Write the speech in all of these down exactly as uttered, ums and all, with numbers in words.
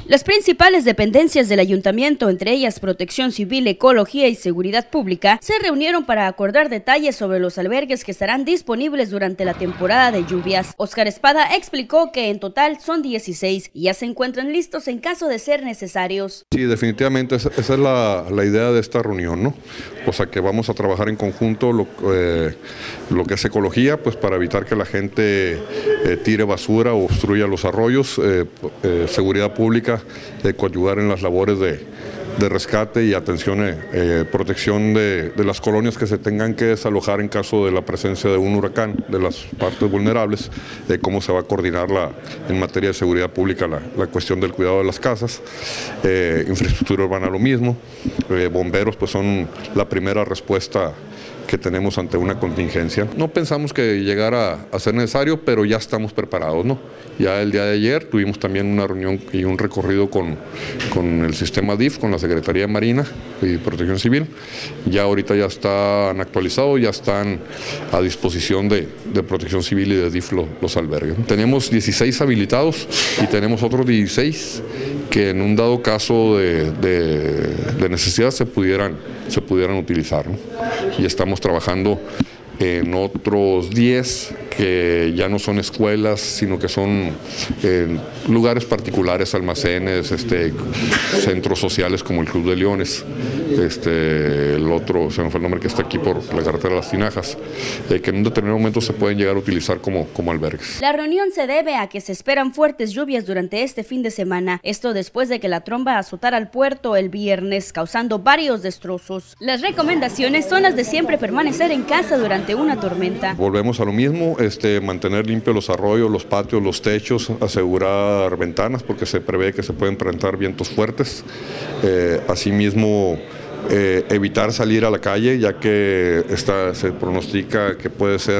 Las principales dependencias del ayuntamiento, entre ellas Protección Civil, Ecología y Seguridad Pública, se reunieron para acordar detalles sobre los albergues que estarán disponibles durante la temporada de lluvias. Óscar Espada explicó que en total son dieciséis y ya se encuentran listos en caso de ser necesarios. Sí, definitivamente esa, esa es la, la idea de esta reunión, ¿no? O sea que vamos a trabajar en conjunto lo, eh, lo que es ecología, pues para evitar que la gente eh, tire basura o obstruya los arroyos, eh, eh, seguridad pública, de coadyuvar en las labores de, de rescate y atención, eh, eh, protección de, de las colonias que se tengan que desalojar en caso de la presencia de un huracán, de las partes vulnerables, de cómo se va a coordinar la, en materia de seguridad pública la, la cuestión del cuidado de las casas, eh, infraestructura urbana lo mismo, eh, bomberos pues son la primera respuesta que tenemos ante una contingencia. No pensamos que llegara a ser necesario, pero ya estamos preparados, ¿no? Ya el día de ayer tuvimos también una reunión y un recorrido con, con el sistema D I F, con la Secretaría de Marina y Protección Civil. Ya ahorita ya están actualizados, ya están a disposición de, de Protección Civil y de D I F los, los albergues. Tenemos dieciséis habilitados y tenemos otros dieciséis que en un dado caso de, de, de necesidad se pudieran, se pudieran utilizar, ¿no? Y estamos trabajando en otros diez que ya no son escuelas, sino que son eh, lugares particulares, almacenes, este, centros sociales como el Club de Leones, este, el otro, se me fue el nombre, que está aquí por la carretera de las Tinajas, eh, que en un determinado momento se pueden llegar a utilizar como, como albergues. La reunión se debe a que se esperan fuertes lluvias durante este fin de semana, esto después de que la tromba azotara al puerto el viernes, causando varios destrozos. Las recomendaciones son las de siempre permanecer en casa durante una tormenta. Volvemos a lo mismo, este, mantener limpios los arroyos, los patios, los techos, asegurar ventanas porque se prevé que se pueden presentar vientos fuertes, eh, asimismo eh, evitar salir a la calle ya que está, se pronostica que puede ser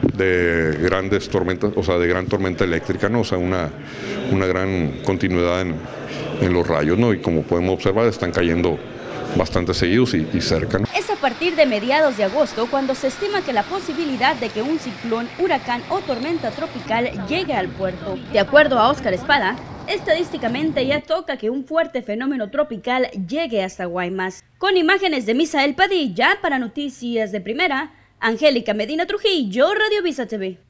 de grandes tormentas, o sea de gran tormenta eléctrica, ¿no? O sea una, una gran continuidad en, en los rayos, ¿no? Y como podemos observar están cayendo bastante seguidos y, y cerca, ¿no? Es a partir de mediados de agosto cuando se estima que la posibilidad de que un ciclón, huracán o tormenta tropical llegue al puerto. De acuerdo a Óscar Espada, estadísticamente ya toca que un fuerte fenómeno tropical llegue hasta Guaymas. Con imágenes de Misael Padilla para Noticias de Primera, Angélica Medina Trujillo, Radio Visa T V.